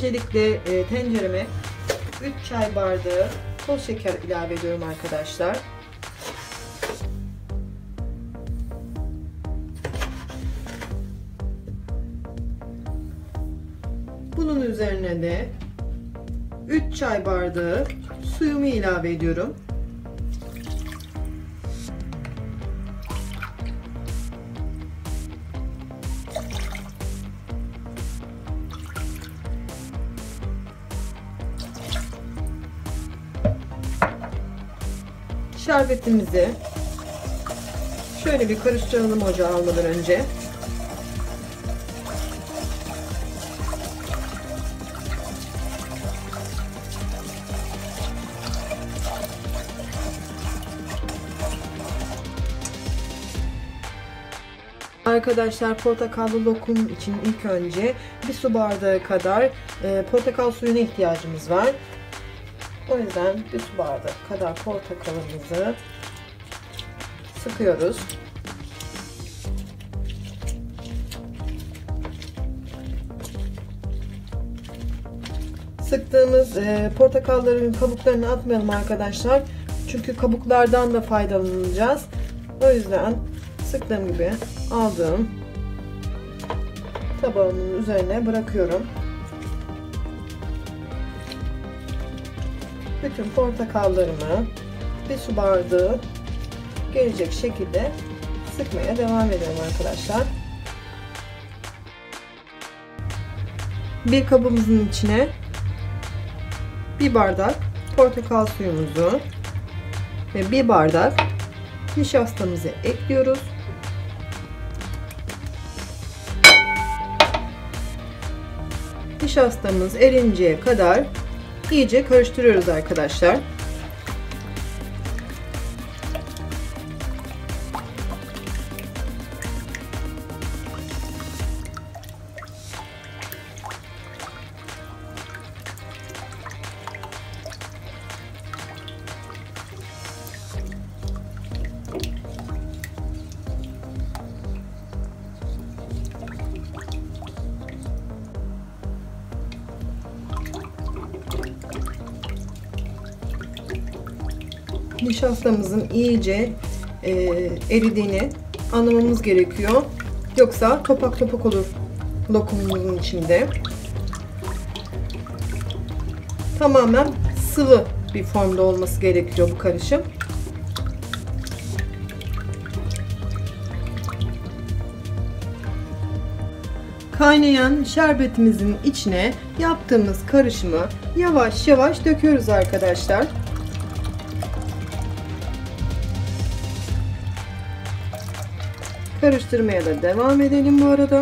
Öncelikle tencereme 3 çay bardağı toz şeker ilave ediyorum arkadaşlar. Bunun üzerine de 3 çay bardağı suyumu ilave ediyorum. Şerbetimizi şöyle bir karıştıralım ocağa almadan önce. Arkadaşlar, portakallı lokum için ilk önce bir su bardağı kadar portakal suyuna ihtiyacımız var. O yüzden bir su bardağı kadar portakalımızı sıkıyoruz. Sıktığımız portakalların kabuklarını atmayalım arkadaşlar. Çünkü kabuklardan da faydalanacağız. O yüzden sıktığım gibi aldığım tabağımın üzerine bırakıyorum. Bütün portakallarımı bir su bardağı gelecek şekilde sıkmaya devam ediyorum arkadaşlar. Bir kabımızın içine bir bardak portakal suyumuzu ve bir bardak nişastamızı ekliyoruz. Nişastamız erinceye kadar iyice karıştırıyoruz arkadaşlar. Nişastamızın iyice eridiğini anlamamız gerekiyor. Yoksa topak topak olur lokumumuzun içinde. Tamamen sıvı bir formda olması gerekiyor bu karışım. Kaynayan şerbetimizin içine yaptığımız karışımı yavaş yavaş döküyoruz arkadaşlar. Karıştırmaya da devam edelim bu arada.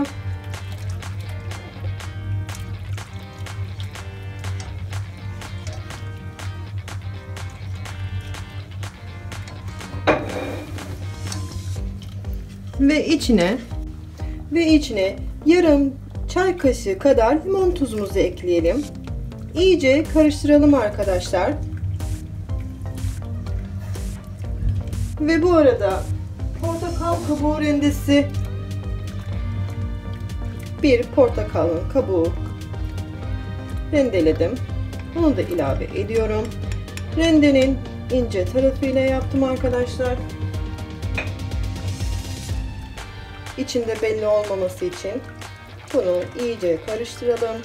Ve içine yarım çay kaşığı kadar limon tuzumuzu ekleyelim. İyice karıştıralım arkadaşlar. Ve bu arada portakal kabuğu rendesi, bir portakalın kabuğu rendeledim. Bunu da ilave ediyorum. Rendenin ince tarafıyla yaptım arkadaşlar. İçinde belli olmaması için bunu iyice karıştıralım.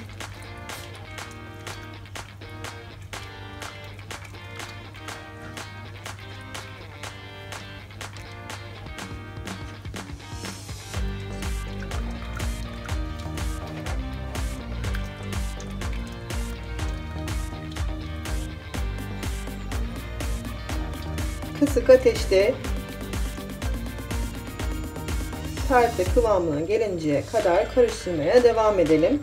Kısık ateşte tarte kıvamına gelinceye kadar karıştırmaya devam edelim.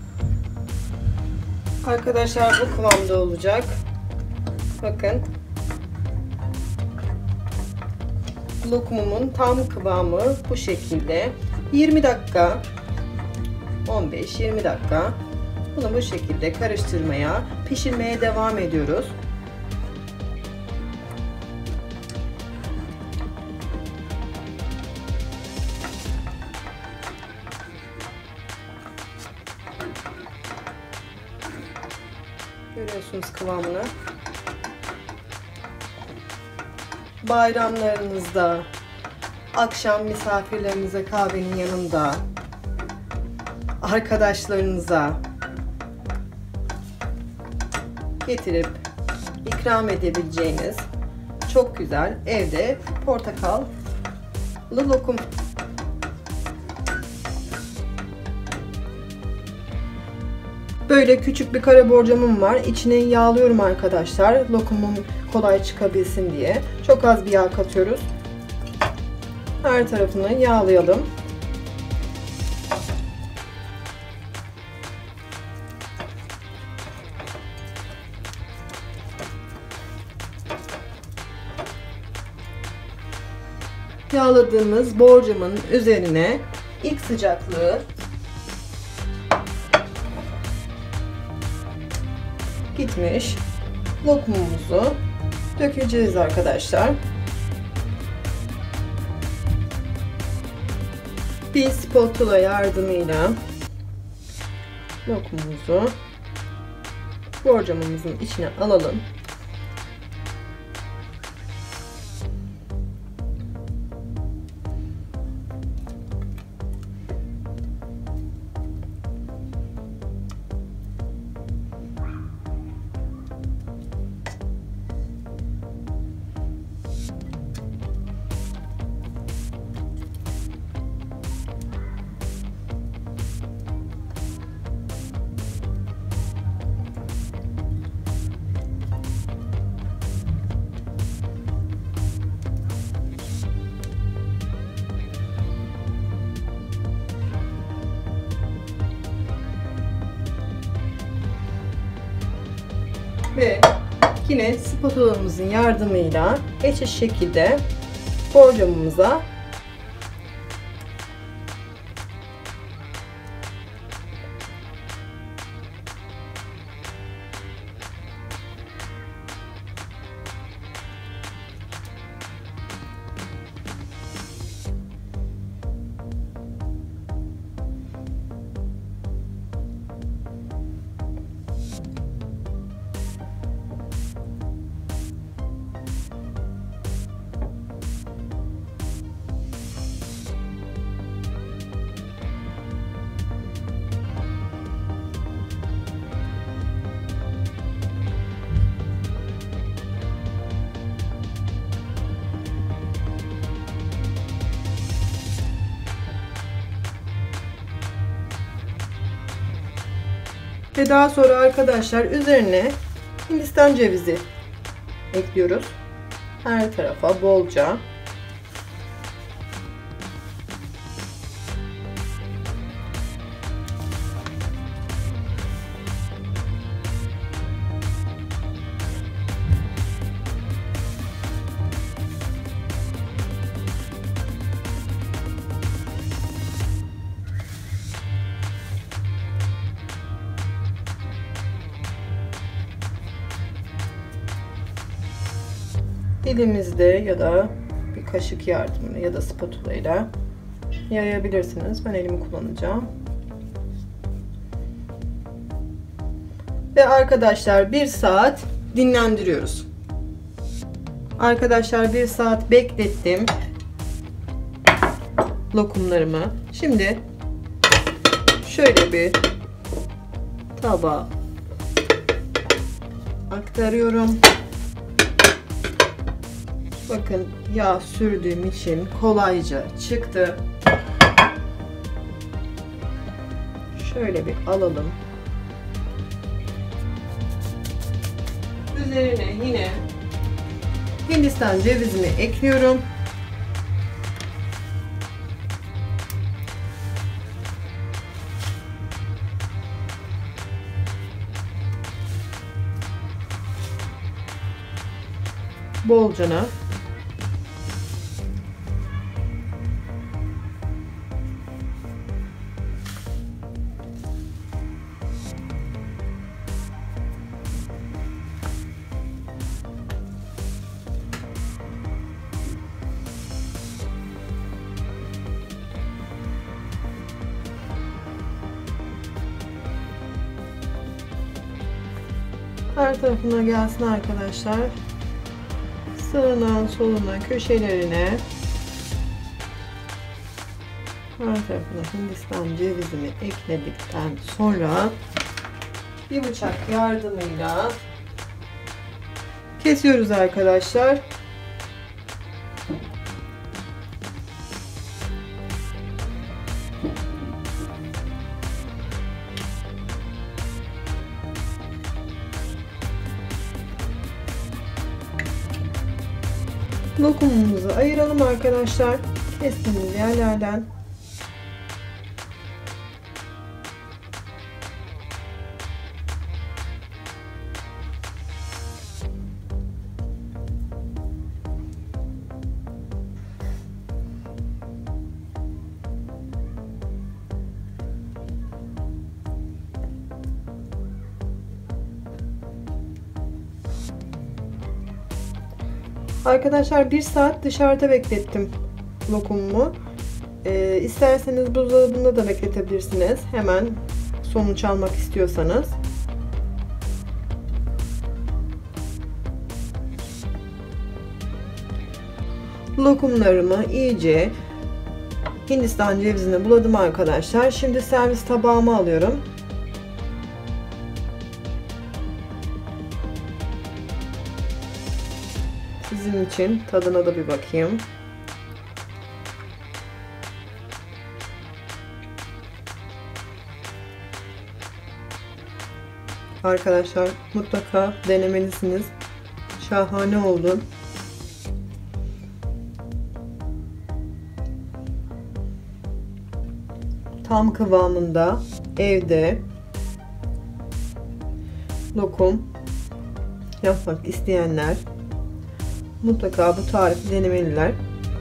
Arkadaşlar bu kıvamda olacak. Bakın Lokumumun tam kıvamı bu şekilde. 20 dakika, 15-20 dakika bunu bu şekilde karıştırmaya, pişirmeye devam ediyoruz. Görüyorsunuz kıvamını. Bayramlarınızda, akşam misafirlerinize kahvenin yanında, arkadaşlarınıza getirip ikram edebileceğiniz çok güzel evde portakallı lokum. Böyle küçük bir kare borcamım var. İçine yağlıyorum arkadaşlar. Lokumum kolay çıkabilsin diye. Çok az bir yağ katıyoruz. Her tarafını yağlayalım. Yağladığımız borcamın üzerine ilk sıcaklığı gitmiş lokumumuzu dökeceğiz arkadaşlar. Bir spatula yardımıyla lokumumuzu borcamımızın içine alalım. Ve yine spatulamızın yardımıyla eşit şekilde borcamımıza ve daha sonra arkadaşlar üzerine Hindistan cevizi ekliyoruz. Her tarafa bolca. Elimizde ya da bir kaşık yardımıyla ya da spatula ile yayabilirsiniz. Ben elimi kullanacağım. Ve arkadaşlar 1 saat dinlendiriyoruz. Arkadaşlar 1 saat beklettim lokumlarımı. Şimdi şöyle bir tabağa aktarıyorum. Bakın yağ sürdüğüm için kolayca çıktı. Şöyle bir alalım. Üzerine yine Hindistan cevizimi ekliyorum. Bolcana Her tarafına gelsin arkadaşlar. Sağına, soluna, köşelerine. Her tarafına Hindistan cevizimi ekledikten sonra bir bıçak yardımıyla kesiyoruz arkadaşlar. Lokumumuzu ayıralım arkadaşlar. Kestiğimiz yerlerden. Arkadaşlar 1 saat dışarıda beklettim lokumumu. İsterseniz buzdolabında da bekletebilirsiniz. Hemen sonuç almak istiyorsanız. Lokumlarımı iyice Hindistan cevizine buladım arkadaşlar. Şimdi servis tabağıma alıyorum. Sizin için tadına da bir bakayım. Arkadaşlar mutlaka denemelisiniz. Şahane oldu. Tam kıvamında evde lokum yapmak isteyenler mutlaka bu tarifi denemeliler.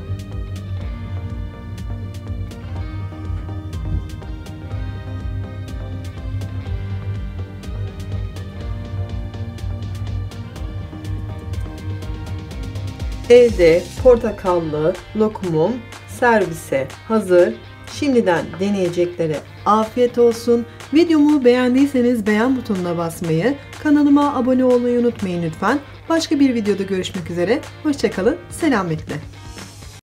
Evde portakallı lokumum servise hazır. Şimdiden deneyeceklere afiyet olsun. Videomu beğendiyseniz beğen butonuna basmayı, kanalıma abone olmayı unutmayın lütfen. Başka bir videoda görüşmek üzere. Hoşça kalın. Selametle.